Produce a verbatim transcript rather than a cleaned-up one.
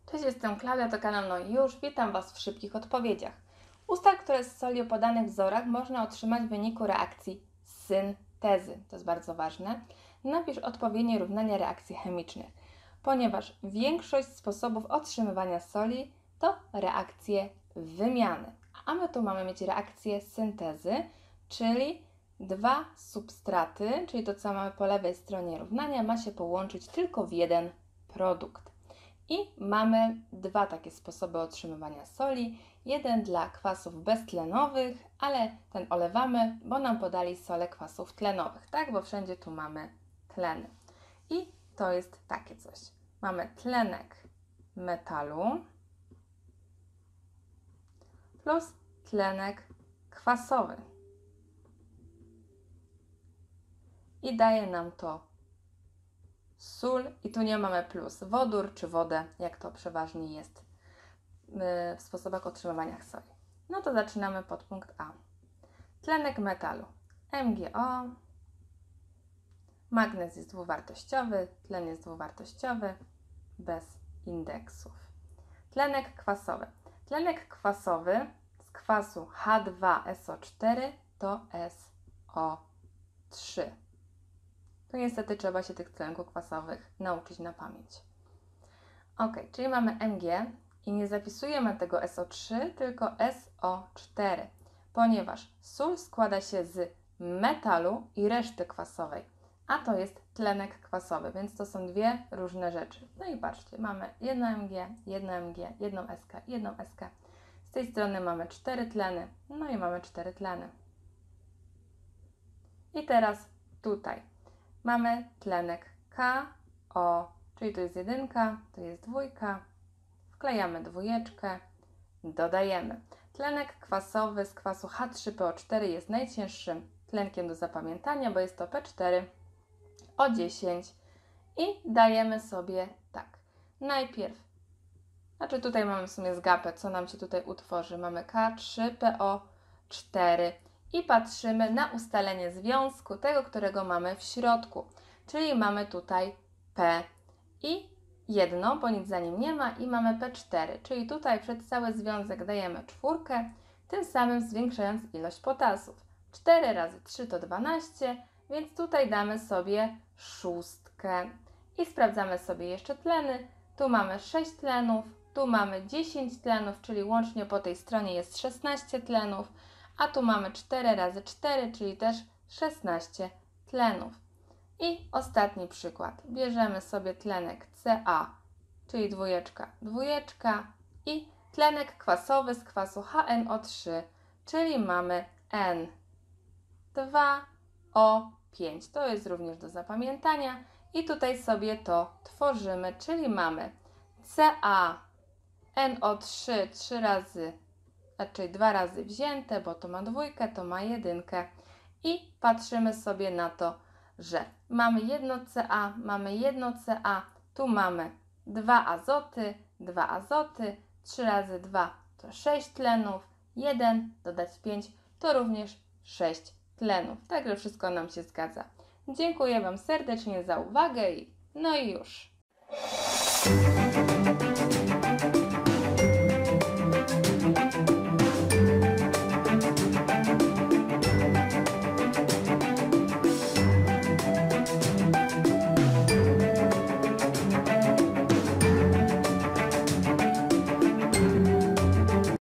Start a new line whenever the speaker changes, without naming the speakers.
Cześć, jestem Klaudia, to kanał No i Już. Witam Was w szybkich odpowiedziach. Ustal, które z soli o podanych wzorach można otrzymać w wyniku reakcji syntezy. To jest bardzo ważne. Napisz odpowiednie równania reakcji chemicznych, ponieważ większość sposobów otrzymywania soli to reakcje wymiany. A my tu mamy mieć reakcję syntezy, czyli dwa substraty, czyli to, co mamy po lewej stronie równania, ma się połączyć tylko w jeden produkt. I mamy dwa takie sposoby otrzymywania soli. Jeden dla kwasów beztlenowych, ale ten olewamy, bo nam podali solę kwasów tlenowych, tak? Bo wszędzie tu mamy tleny. I to jest takie coś. Mamy tlenek metalu plus tlenek kwasowy. I daje nam to sól i tu nie mamy plus wodór czy wodę, jak to przeważnie jest w sposobach otrzymywania soli. No to zaczynamy podpunkt A. Tlenek metalu MgO, magnez jest dwuwartościowy, tlen jest dwuwartościowy, bez indeksów. Tlenek kwasowy. Tlenek kwasowy z kwasu H dwa S O cztery to S O trzy. Tu niestety trzeba się tych tlenków kwasowych nauczyć na pamięć. Ok, czyli mamy Mg i nie zapisujemy tego S O trzy, tylko S O cztery, ponieważ sól składa się z metalu i reszty kwasowej, a to jest tlenek kwasowy, więc to są dwie różne rzeczy. No i patrzcie, mamy jedno Mg, jedno Mg, jedną Sk, jedną Sk. Z tej strony mamy cztery tleny, no i mamy cztery tleny. I teraz tutaj mamy tlenek K O, czyli to jest jedynka, to jest dwójka, wklejamy dwójeczkę, dodajemy. Tlenek kwasowy z kwasu H trzy P O cztery jest najcięższym tlenkiem do zapamiętania, bo jest to P cztery O dziesięć i dajemy sobie tak. Najpierw, znaczy tutaj mamy w sumie zgapę, co nam się tutaj utworzy. Mamy K trzy P O cztery i patrzymy na ustalenie związku, tego, którego mamy w środku. Czyli mamy tutaj P i jedno, bo nic za nim nie ma i mamy P cztery. Czyli tutaj przed cały związek dajemy czwórkę, tym samym zwiększając ilość potasów. cztery razy trzy to dwanaście, więc tutaj damy sobie szóstkę. I sprawdzamy sobie jeszcze tleny. Tu mamy sześć tlenów, tu mamy dziesięć tlenów, czyli łącznie po tej stronie jest szesnaście tlenów, a tu mamy cztery razy cztery, czyli też szesnaście tlenów. I ostatni przykład. Bierzemy sobie tlenek Ca, czyli dwójeczka, dwójeczka i tlenek kwasowy z kwasu H N O trzy, czyli mamy N dwa O pięć. To jest również do zapamiętania i tutaj sobie to tworzymy, czyli mamy Ca N O trzy trzy razy, znaczy dwa razy wzięte, bo to ma dwójkę, to ma jedynkę i patrzymy sobie na to, że mamy jedno Ca, mamy jedno Ca, tu mamy dwa azoty, dwa azoty, trzy razy dwa to sześć tlenów, jeden dodać pięć to również sześć tlenów. Także wszystko nam się zgadza. Dziękuję Wam serdecznie za uwagę i no i już.